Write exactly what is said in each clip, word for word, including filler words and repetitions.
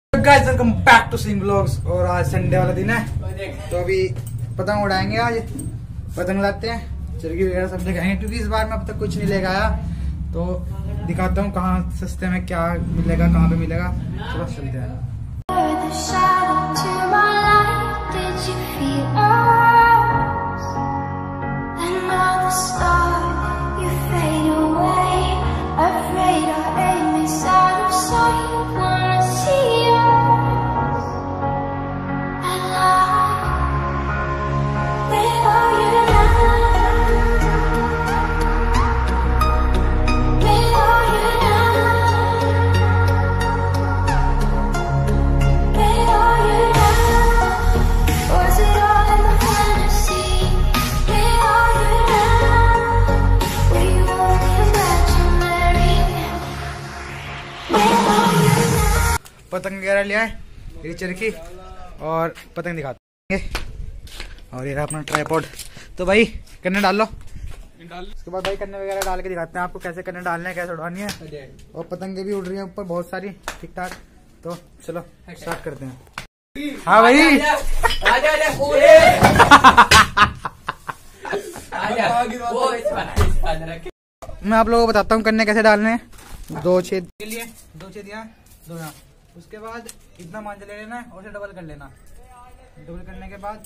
Guys welcome back to Singh vlogs. और आज Sunday वाला दिन है तो अभी पतंग उड़ाएंगे। आज पतंग लाते हैं, चरखी वगैरह सब दिखाएंगे क्योंकि इस बार मैं अब तक कुछ नहीं लेकर आया। तो दिखाता हूँ कहाँ सस्ते में क्या मिलेगा, कहाँ पे मिलेगा। तो बस चलते हैं। पतंग वगैरह लिया है, ये चरखी और पतंग दिखाते हैं। और ये रहा अपना ट्राइपॉड। तो भाई कन्ने डाल लो, उसके बाद भाई कन्ने वगैरह डाल के दिखाते हैं आपको कैसे कन्ने डालने हैं, कैसे उड़ानी है। और पतंगे भी उड़ रही हैं ऊपर बहुत सारी ठीक ठाक। तो चलो स्टार्ट करते हैं। हाँ भाई मैं आप लोगों को बताता हूँ कन्ने कैसे डालने हैं। दो छेद के लिए दो छेद यहाँ, दो यहाँ। उसके बाद इतना मांझा ले लेना है और उसे डबल कर लेना। डबल करने के बाद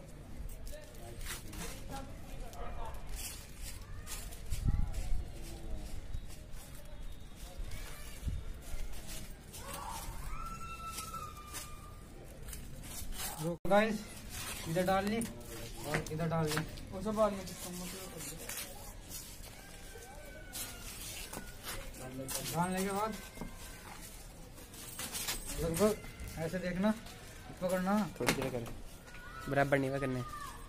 गाइस इधर डाल ली और इधर डाल ली। डालने के बाद लगभग ऐसे देखना, पकड़ना, थोड़ी देर कर, बराबर नहीं करने।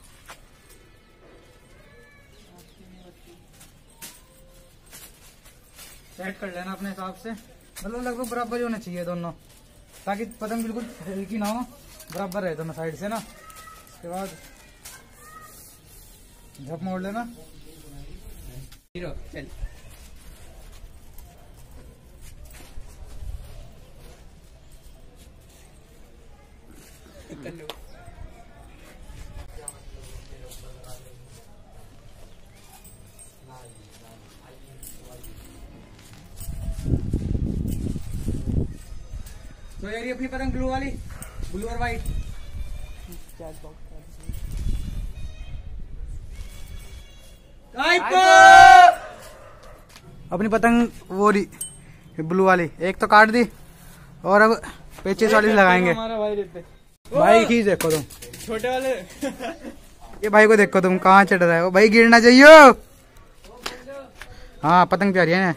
सेट कर लेना अपने हिसाब से, मतलब लगभग बराबर ही होने चाहिए दोनों, ताकि पतंग बिल्कुल हल्की ना हो, बराबर रहे दोनों साइड से ना। उसके बाद झप मोड़ लेना। चल तो यार ये अपनी पतंग ब्लू वाली, ब्लू और व्हाइट। अपनी पतंग वो ब्लू वाली एक तो काट दी और अब पेचीस वाली लगाएंगे। भाई खींच देखो तुम, छोटे वाले ये भाई को देखो तुम कहाँ चढ़ रहा है। वो भाई गिरना चाहिए। हाँ पतंग प्यारी है,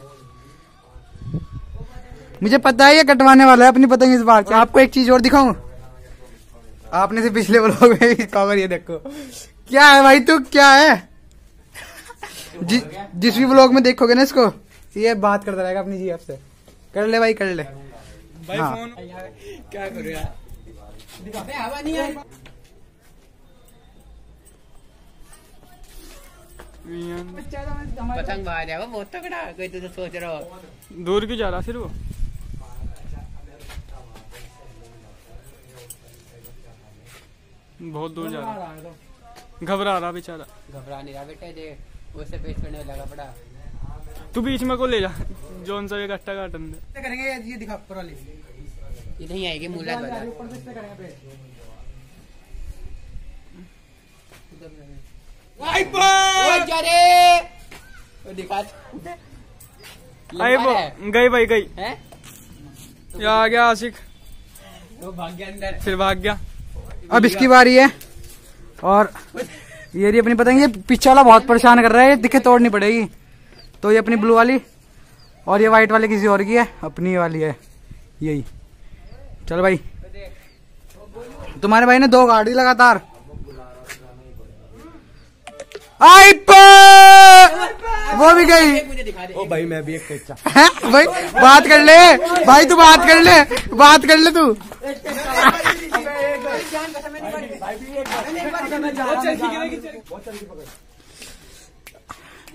मुझे पता है ये कटवाने वाला है अपनी पतंग इस बार। आपको एक चीज और दिखाऊं, आपने से पिछले व्लॉग में कवर ये देखो क्या है भाई, तू क्या है। जि, जिस भी व्लॉग में देखोगे ना इसको, ये बात करता रहेगा अपनी जीएफ से। कर ले भाई कर ले भाई। हाँ। फोन क्या करो यार, हवा नहीं है। पतंग बाहर जाएगा बहुत तगड़ा, कोई तो सोच रहा हो दूर क्यों जा रहा फिर वो। बहुत दूर जा रहा, घबरा रहा बेचारा। घबरा नहीं रहा बेटा, देख उससे पेश करने लगा पड़ा। तू बीच में को ले जा, जोन सा इकट्ठा काटन दे करेंगे। ये दिखा ऊपर वाली, ये नहीं आएगी मूला वाला। ऊपर से करेंगे दिखा गई भाई गई है। आ गया आशिक, तो भाग गया अंदर, फिर भाग गया। अब इसकी बारी है। और ये रही अपनी पतंग। ये पीछे वाला बहुत परेशान कर रहा है, ये दिखे तोड़नी पड़ेगी। तो ये अपनी ब्लू वाली और ये व्हाइट वाली किसी और की है, अपनी वाली है यही। चल भाई तुम्हारे भाई ने दो गाड़ी लगातार। आई वो भी गई। ओ भाई मैं भी एक कच्चा भाई बात कर ले भाई, तू बात कर ले, बात कर ले तू।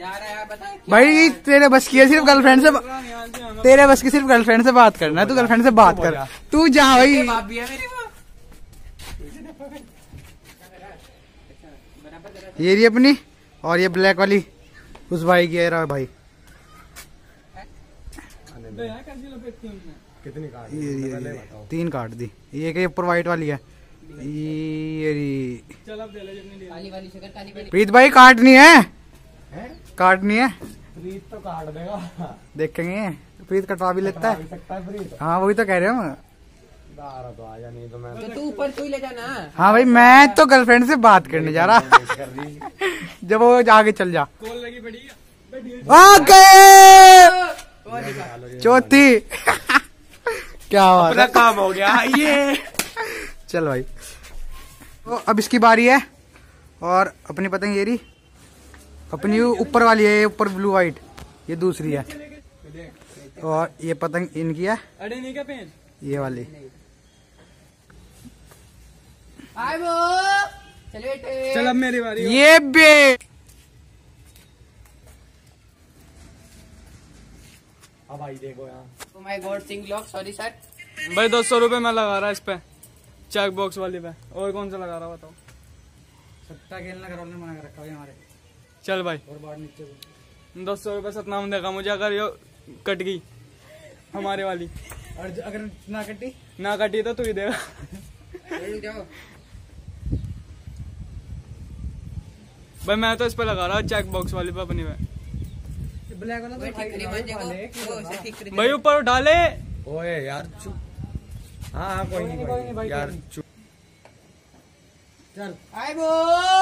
भाई तेरे बस की है सिर्फ गर्लफ्रेंड से, तेरे बस की सिर्फ गर्लफ्रेंड से बात करना है, तू गर्लफ्रेंड से बात कर, तू जा भाई। ये रही अपनी, और ये ब्लैक वाली उस भाई की है रहा भाई। कितनी काट ये, ये, ये तीन काट दी, ये के ऊपर व्हाइट वाली है ये रही। प्रीत भाई काटनी है, काटनी है, प्रीत तो काट देगा, देखेंगे प्रीत कटवा भी लेता है। सकता है प्रीत। हाँ वही तो कह रहे हैं तो आजा, नहीं तो मैं तो तू ऊपर तू ही ले जाना। हाँ भाई मैं तो गर्लफ्रेंड से बात करने जा रहा जब वो आगे चल जा। ओके चौथी क्या अपना काम हो गया ये। चल भाई तो अब इसकी बारी है, और अपनी पतंग ये रही, अपनी ऊपर वाली है, ऊपर ब्लू वाइट, ये दूसरी है, और ये पतंग इनकी है, अरे नहीं क्या पेन ये वाली। आए वो चल बेटे, चल अब मेरी बारी। ये बे अब भाई देखो यहाँ, ओ माय गॉड सिंग लॉक, सॉरी सर। भाई दो सौ रुपए मैं लगा रहा इस पे, चेक बॉक्स वाली पे। और कौन सा लगा रहा बताओ? सट्टा खेलना घर वालों ने मना कर रखा है हमारे। चल भाई और बाहर नीचे दो सौ रुपए सतनाम देगा मुझे अगर ये कट गई हमारे वाली, और जो- अगर ना कटी ना कटी तो तू ही देगा। रुक जाओ, भाई मैं तो इस पे लगा रहा चेक बॉक्स वाली पे अपनी पे। ब्लैक वाला वो तो ठीक करी मांझे को, वो उसे ठीक करी। भाई ऊपर उठा ले। ओए यार चुप। हाँ हाँ कोई नहीं कोई नहीं यार चुप। चल आए वो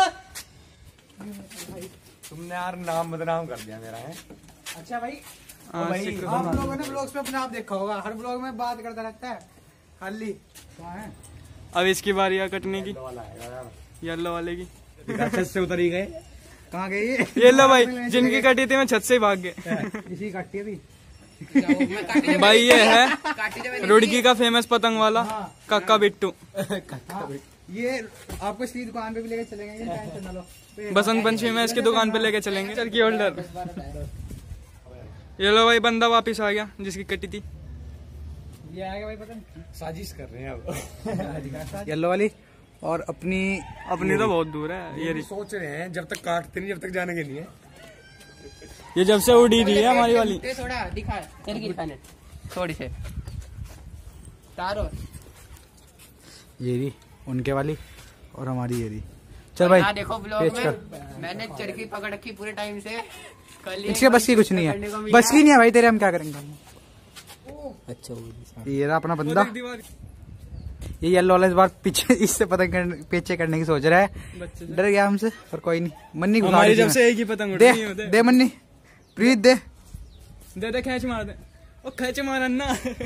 तुमने यार नाम बदनाम कर दिया मेरा है। अच्छा भाई हाँ, भाई, सिक्का आप बना। लोगों ने ब्लॉग्स में अपने आप देखा होगा, हर ब्लॉग में बात करता रहता है खाली। कहाँ है? अब इसकी बारी है कटने की, वाला है यार। येलो वाले की। छत से उतर ही गए। कहाँ गई ये? ये लो भाई, जिनकी कटी थी मैं छत से ही भाग गए। इसी काटी है अभी। जाओ, मैं काटी जब- भाई ये है काटी जब मैंने रुड़की का फेमस पतंग वाला हाँ। कक्का बिट्टू। हाँ, ये आपको इसकी दुकान पे भी लेके चलेंगे, ये टेंशन ना लो। बसंत पंचमी में इसकी दुकान पे लेके चलेंगे। चल की होल्डर। ये लो भाई, बंदा वापिस आ गया जिसकी कटी थी। ये आएगा भाई पतंग साजिश कर रहे हैं अब। येलो वाली, और अपनी अपनी तो बहुत दूर है ये रही। सोच रहे हैं जब तक काटते नहीं जब तक जाने के लिए। ये जब से उड़ी रही है हमारी वाली। ते थोड़ा दिखा, चल की दिखाने थोड़ी से तारो। ये रही उनके वाली, और हमारी ये रही। चल भाई यहाँ देखो ब्लॉग पेच में कर। मैंने चरखी पकड़ रखी पूरे टाइम से। कल ही इसके बस की कुछ नहीं करने को है, मिला। बस की नहीं है भाई, तेरे हम क्या करेंगे। अच्छा ये रहा अपना बंदा, ये येलो वाला इस बार पीछे इससे पतंग करने, पीछे करने की सोच रहा है, बच्चे से। डर गया हमसे, पर कोई नहीं। मन्नी घुसा हमारी दी जब इसमें। से एक ही पतंग दे उड़ती है। दे मन्नी, प्रीत दे। दे दे, खींच मार दे। ओ खींच मार अन्ना।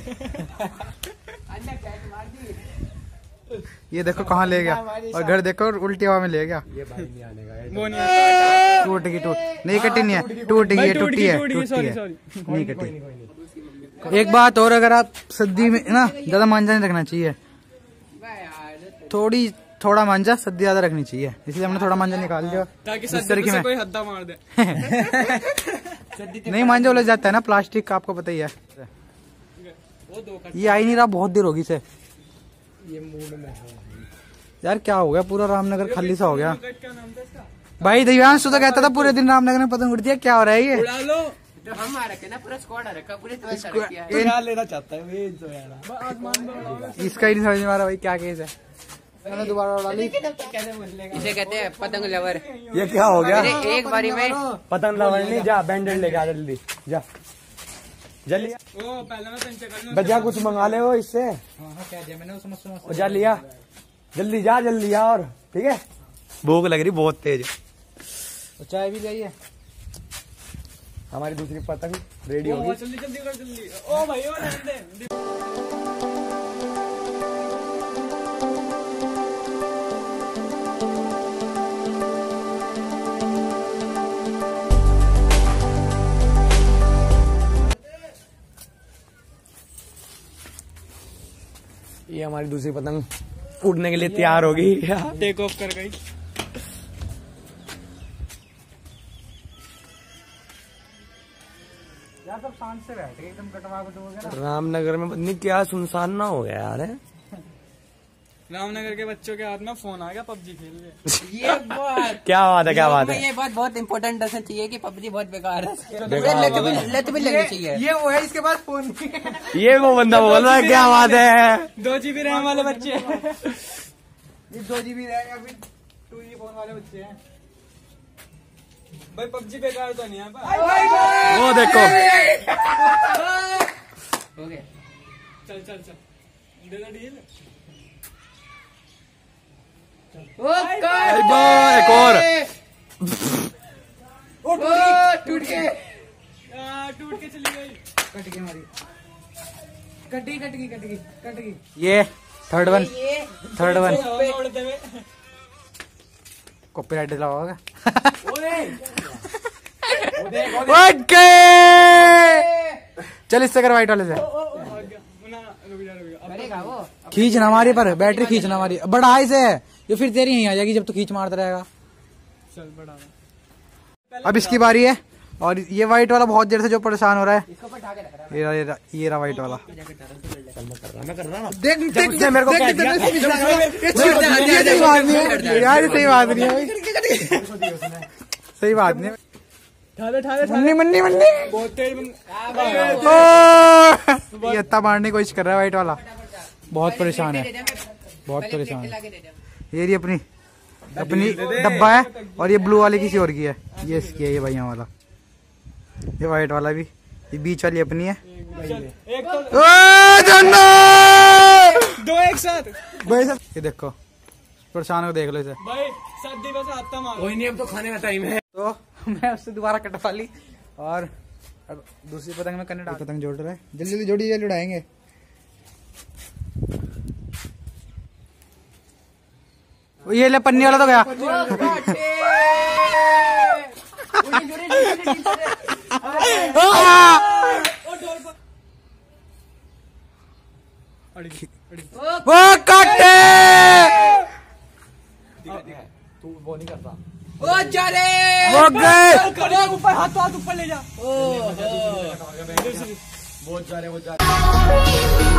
अन्ना कैच मार दी। ये देखो कहाँ ले गया, और घर देखो उल्टी हवा में ले गया। ये भाई नहीं आने का है। वो नहीं आता। टूट गई, टूट नहीं कटी नहीं है, टूट गई भाई है, टूट टूटी गई, है, टूट गई, टूटी सॉरी है, सॉरी। नहीं कटी। एक बात और, अगर आप सद्दी में ना ज्यादा मांझा नहीं रखना चाहिए, थोड़ी थोड़ा मांझा, सद्दी ज्यादा रखनी चाहिए, इसलिए हमने थोड़ा मांझा निकाल लिया। ताकि इस सद्दी तरीके से में कोई हद्दा मार दे। नहीं मांझा उलझ जाता है ना, प्लास्टिक का आपको पता ही है। ये आ ही नहीं रहा, बहुत देर होगी से। ये मूड में है। यार क्या हो गया, पूरा रामनगर खाली सा हो गया। क्या नाम था इसका? भाई दिव्यांश तो कहता था पूरे दिन रामनगर में पतंग उड़ती है, क्या हो रहा है ये? उड़ा लो। तो हम आ रखे ना, पूरा स्क्वाड आ रखा, पूरे तुम्हें सड़क किया है। इन- यार लेना चाहता है वे तो यार। इसका ही नहीं समझ में आ रहा भाई क्या केस है। मैंने दोबारा उड़ा ली। इसे कहते हैं पतंग लवर। ये क्या हो गया? मेरे एक बारी में पतंग लवर नहीं, जा बैंडेड लेके आ जल्दी जा जल्दी। ओ पहले मैं पेंचे कर लूं। बजा कुछ मंगा ले वो इससे। हाँ हाँ कह दिया मैंने, वो समझ समझ और जा लिया, जल्दी जा जल्दी जा। और ठीक है, भूख लग रही बहुत तेज। तो चाय भी लाइए। हमारी दूसरी पतंग रेडी ओ, होगी। जल्दी जल्दी कर जल्दी। ओ भाई ओ रहने दे। ये हमारी दूसरी पतंग उड़ने के लिए तैयार होगी। टेक ऑफ कर गई। आराम से बैठ के एकदम कटवा कटोगे। रामनगर में पत्नी क्या सुनसान ना हो गया यार। रामनगर के बच्चों के हाथ में फोन आ गया, पबजी खेल रहे। ये बात क्या बात है, क्या बात है। ये बात बहुत इंपॉर्टेंट दसना चाहिए कि पबजी बहुत बेकार है, लत भी लत भी लगनी चाहिए। ये वो है, इसके पास फोन नहीं है। ये वो बंदा बोल रहा है, क्या बात है। दो जीबी रैम वाले बच्चे ये दो जीबी रहेगा, फिर टू जी फोन वाले बच्चे हैं। भाई पबजी बेकार तो नहीं है। वो देखो, हो गया। चल चल चल, दे दो डील। ओ गॉड, एक और, एक और। ओ टूट गए, टूट के चली गई। कट गई हमारी, कट गई कट गई कट गई कट गई। ये थर्ड वन, थर्ड वन। उड़ते हुए कॉपीराइट लगाओगे। चल इससे कर, वाइट वाले से करेगा वो। खींचना हमारी, पर बैटरी खींचना हमारी। बढ़ा इसे, ये फिर तेरी यहीं आ जाएगी जब तू खींच मारता रहेगा। चल बढ़ा। अब इसकी बारी है, और ये वाइट वाला बहुत देर से जो परेशान हो रहा है, इसको बैठा के रख रहा ये रहा, ये रहा, ये रहा वाइट वाला। मैं कर रहा ना। देख देख उसने मेरे को देख, कह देख, दिया। देख, देख, ये सही बात नहीं है यार, ये सही बात नहीं है भाई, सही बात नहीं है। ठाले ठाले मन्नी मन्नी मन्नी, बहुत तेज बन- ओ, ये इतना मारने की कोशिश कर रहा है वाइट वाला, बहुत परेशान है, बहुत परेशान है। ये रही अपनी अपनी डब्बा है, और ये ब्लू वाली किसी और की है, ये इसकी है, ये भैया वाला, ये वाइट वाला भी, ये बीच वाली अपनी है। एक तो ओ जन्नत, दो एक साथ। भाई साहब ये देखो, परेशान को देख लो इसे। भाई शादी बस आता मार। कोई नहीं, अब तो खाने का टाइम है। तो मैं उससे दोबारा कटवा ली, और अब दूसरी पतंग में करने डाल, पतंग जोड़ रहा है, जल्दी जल्दी जोड़ी, जल्दी उड़ाएंगे। ये ले, पन्नी वाला तो गया। वो काटे, तू वो नहीं करता। ओ चले वो गए। ऊपर हाथ, हाथ ऊपर ले जा। बहुत जा रहे, बहुत जा रहे।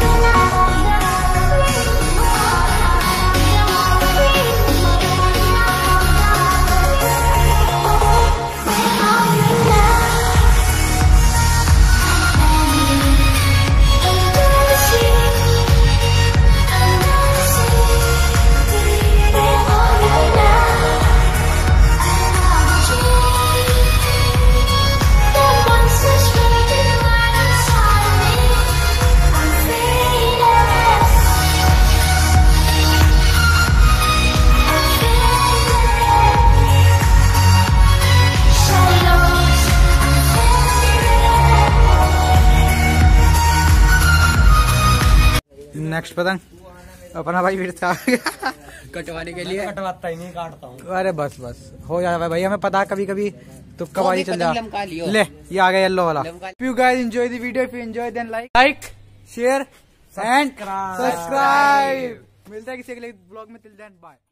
नेक्स्ट पतंग अपना भाई फिर से आ गया कटवाने के लिए। कटवाता ही नहीं, काटता हूँ। अरे बस बस हो जाता है भाई, हमें पता कभी कभी तो कब वो आई भी चल जा। पतंग लमका लियो। ले ये आ गया येलो वाला। लमका- If you guys enjoy the video, if you enjoy then like like share and subscribe। मिलता है किसी अगले ब्लॉग में, till then bye।